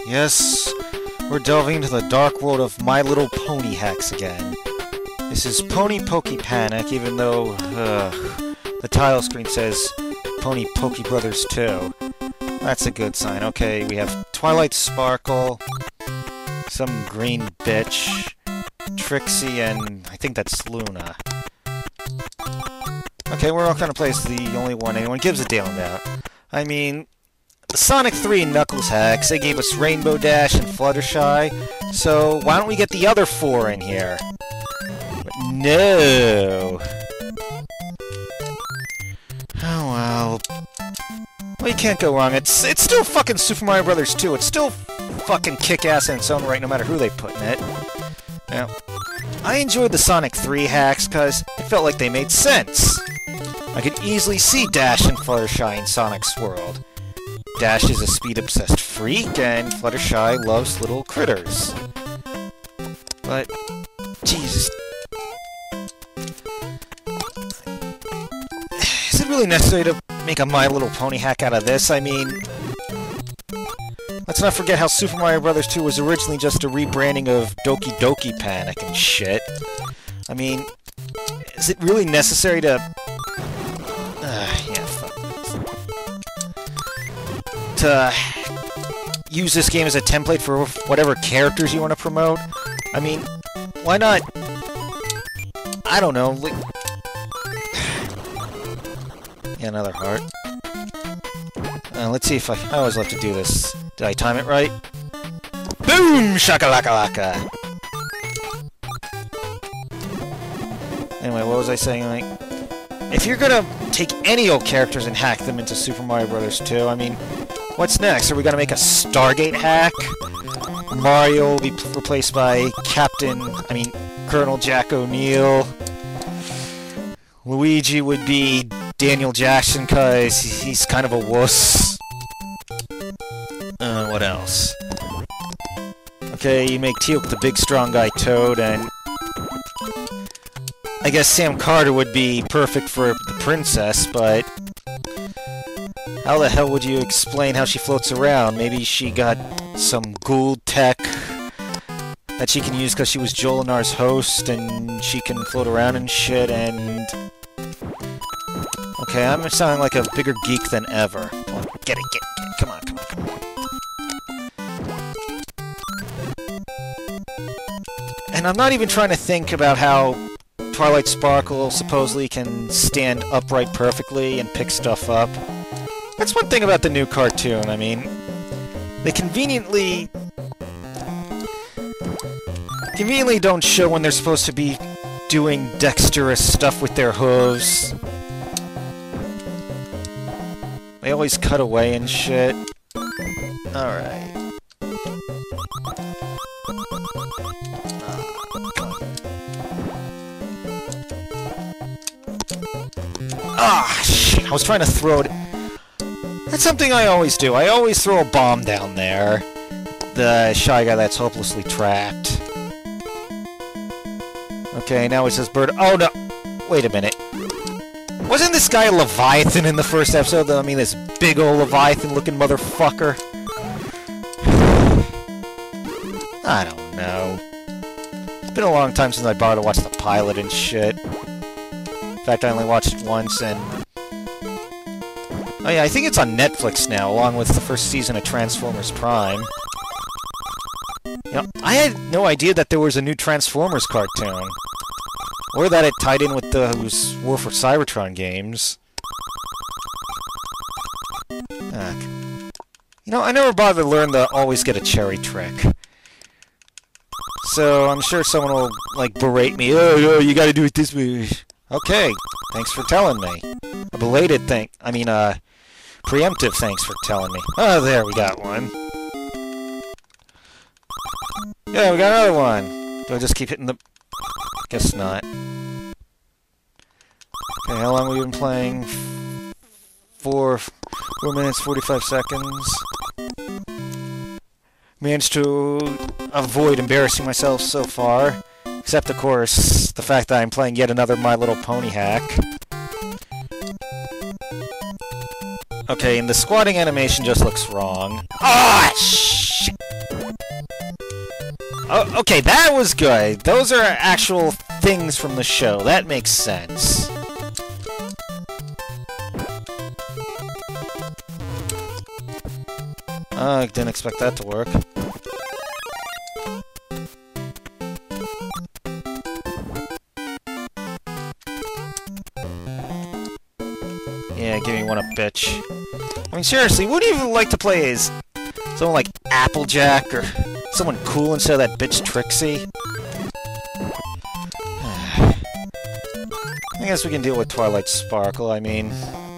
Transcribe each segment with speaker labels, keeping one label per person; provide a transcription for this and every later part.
Speaker 1: Yes, we're delving into the dark world of My Little Pony hacks again. This is Pony Poke Panic, even though the title screen says Pony Poke Brothers 2. That's a good sign. Okay, we have Twilight Sparkle, some green bitch, Trixie, and I think that's Luna. Okay, we're all gonna play as the only one anyone gives a damn about. I mean, the Sonic 3 and Knuckles hacks, they gave us Rainbow Dash and Fluttershy, so why don't we get the other 4 in here? But no! Oh well. Well, you can't go wrong. It's still fucking Super Mario Brothers 2. It's still fucking kick-ass in its own right, no matter who they put in it. Now, I enjoyed the Sonic 3 hacks because it felt like they made sense. I could easily see Dash and Fluttershy in Sonic's world. Dash is a speed-obsessed freak, and Fluttershy loves little critters. But, Jesus. Is it really necessary to make a My Little Pony hack out of this? I mean, let's not forget how Super Mario Bros. 2 was originally just a rebranding of Doki Doki Panic and shit. I mean, is it really necessary to... yeah, fuck this. To use this game as a template for whatever characters you want to promote? I mean, why not... I don't know, like... Yeah, another heart. Let's see if I always love to do this. Did I time it right? Boom! Shakalaka-laka! Anyway, what was I saying? Like, if you're gonna take any old characters and hack them into Super Mario Bros. 2, I mean, what's next? Are we gonna make a Stargate hack? Mario will be replaced by Colonel Jack O'Neill. Luigi would be Daniel Jackson, cause he's kind of a wuss. What else? Okay, you make Teal'c the big strong guy Toad, and I guess Sam Carter would be perfect for the princess, but how the hell would you explain how she floats around? Maybe she got some Gould tech that she can use because she was Jolinar's host, and she can float around and shit, and... Okay, I'm sounding like a bigger geek than ever. Come on, get it. Come on. And I'm not even trying to think about how Twilight Sparkle supposedly can stand upright perfectly and pick stuff up. That's one thing about the new cartoon, I mean... They conveniently don't show when they're supposed to be doing dexterous stuff with their hooves. They always cut away and shit. Alright. Shit, I was trying to throw it... That's something I always do. I always throw a bomb down there. The shy guy that's hopelessly trapped. Okay, now it says bird... Oh, no! Wait a minute. Wasn't this guy a Leviathan in the first episode? I mean, this big ol' Leviathan-looking motherfucker. I don't know. It's been a long time since I bothered to watch the pilot and shit. In fact, I only watched it once, and... Oh yeah, I think it's on Netflix now, along with the first season of Transformers Prime. You know, I had no idea that there was a new Transformers cartoon. Or that it tied in with those War for Cybertron games. You know, I never bothered to learn the always get a cherry trick. So, I'm sure someone will, like, berate me. Oh, you gotta do it this way. Okay, thanks for telling me. A belated preemptive thanks for telling me. Oh, there, we got one. Yeah, we got another one. Do I just keep hitting the... Guess not. Okay, how long have we been playing? 4 minutes, 45 seconds. Managed to avoid embarrassing myself so far. Except, of course, the fact that I'm playing yet another My Little Pony hack. Okay, and the squatting animation just looks wrong. Ah, shit! Oh, okay, that was good. Those are actual things from the show. That makes sense. I didn't expect that to work. Yeah, give me one a bitch. I mean, seriously, wouldn't you even like to play as someone like Applejack or someone cool instead of that bitch Trixie? I guess we can deal with Twilight Sparkle, I mean...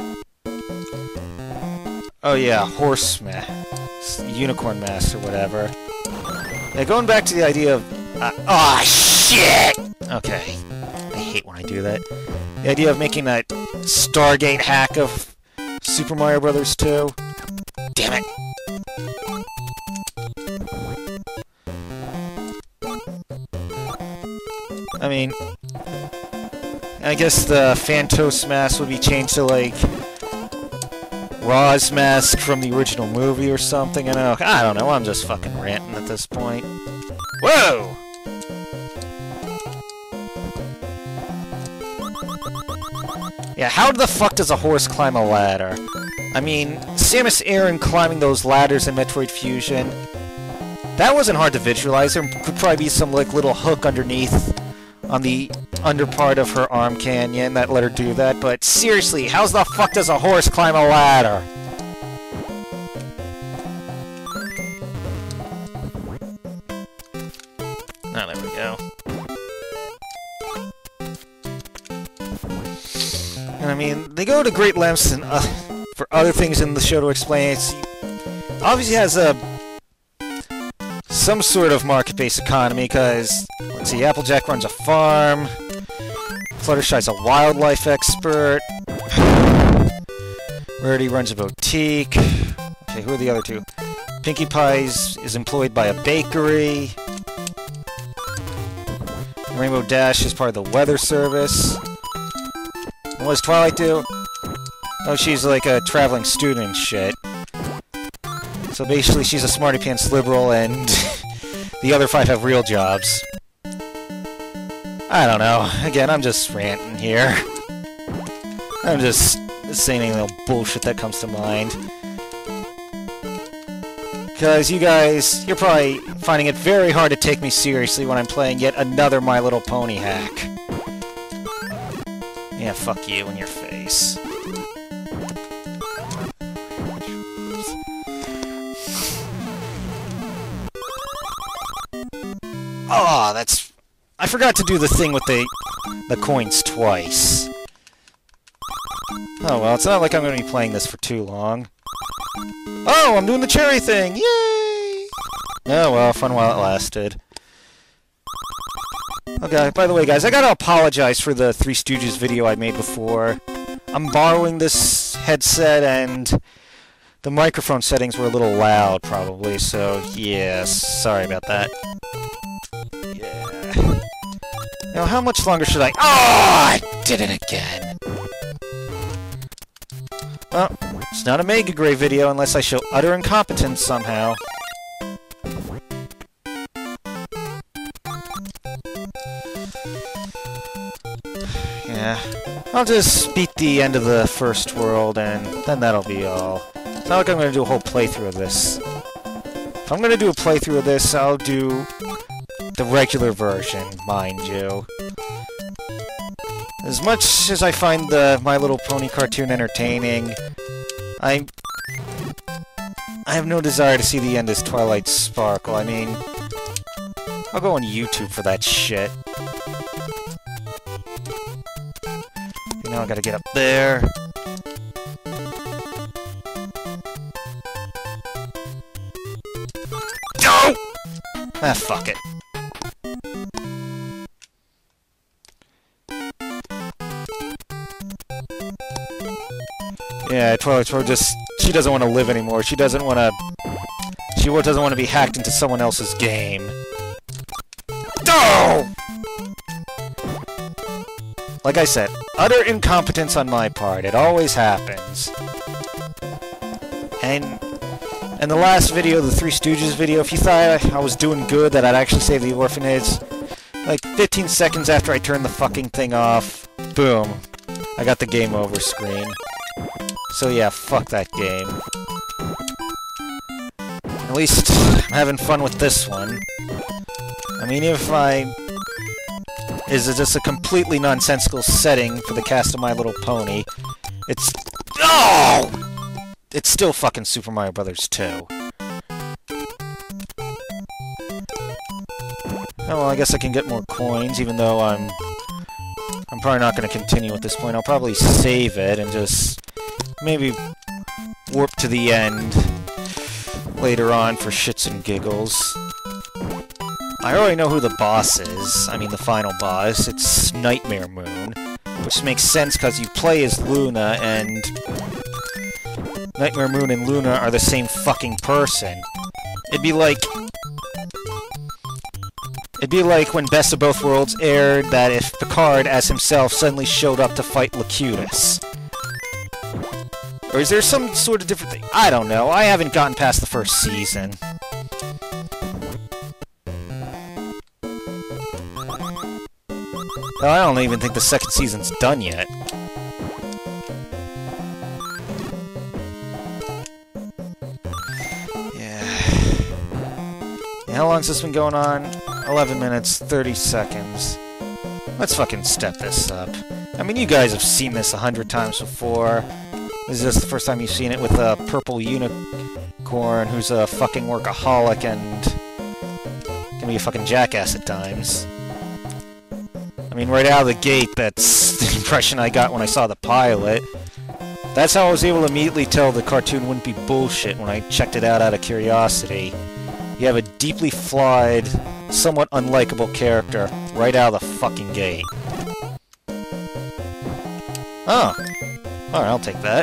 Speaker 1: Oh yeah, Horse Mask. Unicorn Mask or whatever. Yeah, going back to the idea of... oh, shit! Okay. I hate when I do that. The idea of making that Stargate hack of Super Mario Bros. 2. Damn it! I mean... I guess the Phantos Mask would be changed to, like... Roz Mask from the original movie or something. I don't know, I'm just fucking ranting at this point. Whoa! Yeah, how the fuck does a horse climb a ladder? I mean, Samus Aran climbing those ladders in Metroid Fusion, that wasn't hard to visualize. There could probably be some, like, little hook underneath on the under part of her arm canyon that let her do that, but seriously, how the fuck does a horse climb a ladder? Oh, there we go. And I mean, they go to great lengths and, for other things in the show to explain it. Obviously has some sort of market-based economy, because, let's see, Applejack runs a farm, Fluttershy's a wildlife expert, Rarity runs a boutique, okay, who are the other two? Pinkie Pie is employed by a bakery, Rainbow Dash is part of the weather service. And what does Twilight do? Oh, she's like a traveling student and shit. So basically, she's a smarty-pants liberal, and the other 5 have real jobs. I don't know. Again, I'm just ranting here. I'm just saying any little bullshit that comes to mind. Because you guys, you're probably finding it very hard to take me seriously when I'm playing yet another My Little Pony hack. Yeah, fuck you in your face. Oh, that's... I forgot to do the thing with the coins twice. Oh well, it's not like I'm going to be playing this for too long. Oh, I'm doing the cherry thing! Yay! Oh well, fun while it lasted. Okay, by the way guys, I gotta apologize for the Three Stooges video I made before. I'm borrowing this headset and the microphone settings were a little loud probably, so yes, sorry about that. Yeah. Now how much longer should I... Oh, I did it again! Well, it's not a Mega Grey video unless I show utter incompetence somehow. Yeah, I'll just beat the end of the first world and then that'll be all. It's not like I'm going to do a whole playthrough of this. If I'm going to do a playthrough of this, I'll do the regular version, mind you. As much as I find the My Little Pony cartoon entertaining, I have no desire to see the end as Twilight Sparkle. I mean, I'll go on YouTube for that shit. You know, I gotta get up there. No! Ah, fuck it. Yeah, Twilight Sparkle just... She doesn't want to live anymore. She doesn't want to... She doesn't want to be hacked into someone else's game. No! Like I said, utter incompetence on my part. It always happens. And And the last video, the Three Stooges video, if you thought I was doing good, that I'd actually save the orphanage, like 15 seconds after I turned the fucking thing off, boom, I got the game over screen. So yeah, fuck that game. At least I'm having fun with this one. I mean, if I... Is it just a completely nonsensical setting for the cast of My Little Pony? It's... Oh! It's still fucking Super Mario Bros. 2. Oh, well, I guess I can get more coins, even though I'm probably not going to continue at this point. I'll probably save it and just maybe warp to the end later on for shits and giggles. I already know who the boss is. I mean, the final boss. It's Nightmare Moon, which makes sense because you play as Luna, and Nightmare Moon and Luna are the same fucking person. It'd be like when Best of Both Worlds aired that if Picard, as himself, suddenly showed up to fight Locutus. Or is there some sort of different thing? I don't know. I haven't gotten past the first season. Well, I don't even think the second season's done yet. How long's this been going on? 11 minutes, 30 seconds. Let's fucking step this up. I mean, you guys have seen this 100 times before. This is just the first time you've seen it with a purple unicorn who's a fucking workaholic and can be a fucking jackass at times. I mean, right out of the gate, that's the impression I got when I saw the pilot. That's how I was able to immediately tell the cartoon wouldn't be bullshit when I checked it out of curiosity. You have a deeply flawed, somewhat unlikable character right out of the fucking gate. Oh. Alright, I'll take that.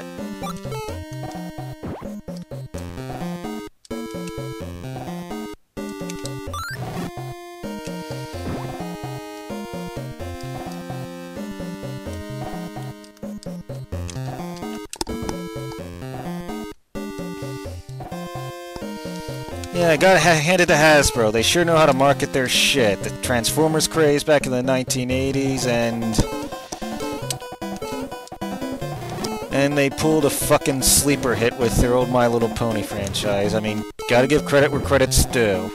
Speaker 1: Yeah, I gotta hand it to Hasbro. They sure know how to market their shit. The Transformers craze back in the 1980s, and they pulled a fucking sleeper hit with their old My Little Pony franchise. I mean, gotta give credit where credit's due.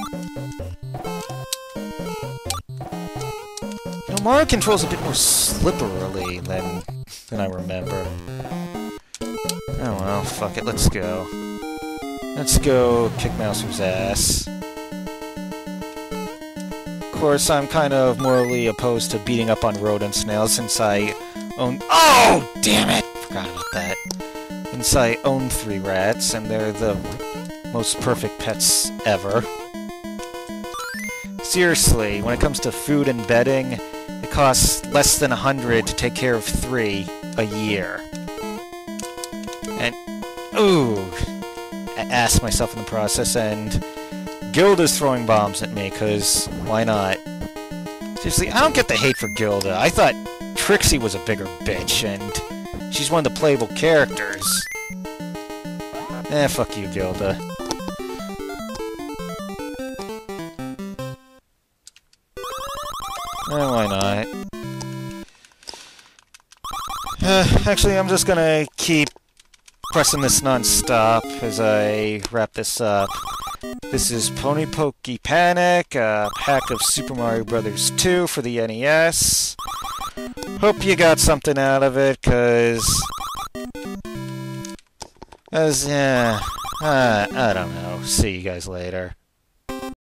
Speaker 1: You know, Mario controls a bit more slipperily than I remember. Oh well, fuck it, let's go. Let's go kick Mouser's ass. Of course, I'm kind of morally opposed to beating up on rodents now, since I own... Oh! Damn it! Forgot about that. Since I own 3 rats, and they're the most perfect pets ever. Seriously, when it comes to food and bedding, it costs less than 100 to take care of 3 a year. And... Ooh... I asked myself in the process, and Gilda's throwing bombs at me, because why not? Seriously, I don't get the hate for Gilda. I thought Trixie was a bigger bitch, and she's one of the playable characters. Eh, fuck you, Gilda. Why not? Actually, I'm just gonna keep pressing this non-stop as I wrap this up. This is Pony Pokey Panic, a pack of Super Mario Bros. 2 for the NES. Hope you got something out of it, yeah, I don't know. See you guys later.